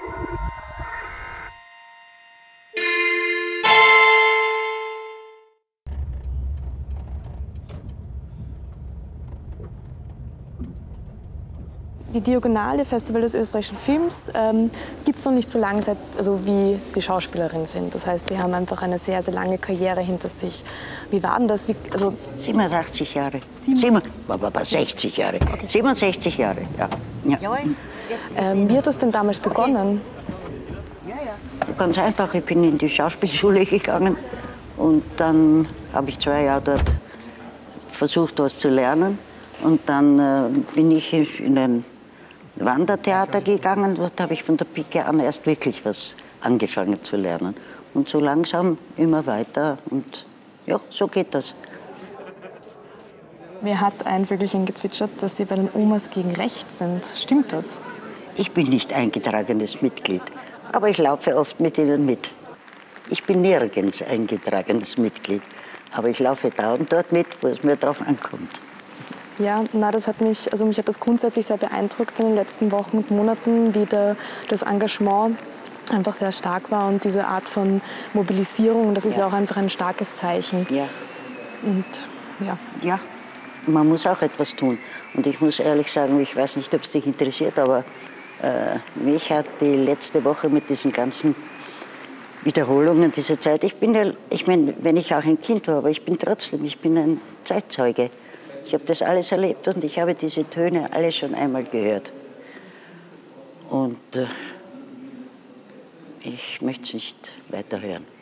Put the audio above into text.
Die Diagonale, Festival des österreichischen Films, gibt es noch nicht so lange, wie Sie Schauspielerin sind. Das heißt, Sie haben einfach eine sehr, sehr lange Karriere hinter sich. Wie war denn das? 87 Jahre. 60 Jahre. Okay. 67 Jahre, ja. Wie hat das denn damals begonnen? Ganz einfach, ich bin in die Schauspielschule gegangen und dann habe ich 2 Jahre dort versucht, was zu lernen. Und dann bin ich in ein Wandertheater gegangen. Dort habe ich von der Pike an erst wirklich was angefangen zu lernen. Und so langsam immer weiter. Und ja, so geht das. Mir hat ein Vögelchen gezwitschert, dass Sie bei den Omas gegen Rechts sind. Stimmt das? Ich bin nicht eingetragenes Mitglied, aber ich laufe oft mit ihnen mit. Ich bin nirgends eingetragenes Mitglied, aber ich laufe da und dort mit, wo es mir drauf ankommt. Ja, mich hat das grundsätzlich sehr beeindruckt in den letzten Wochen und Monaten, wie das Engagement einfach sehr stark war und diese Art von Mobilisierung, das ist ja auch einfach ein starkes Zeichen. Ja. Und ja. Ja, man muss auch etwas tun. Und ich muss ehrlich sagen, ich weiß nicht, ob es dich interessiert, aber mich hat die letzte Woche mit diesen ganzen Wiederholungen dieser Zeit, ich meine, wenn ich auch ein Kind war, aber ich bin ein Zeitzeuge. Ich habe das alles erlebt und ich habe diese Töne alle schon einmal gehört. Und ich möchte es nicht weiterhören.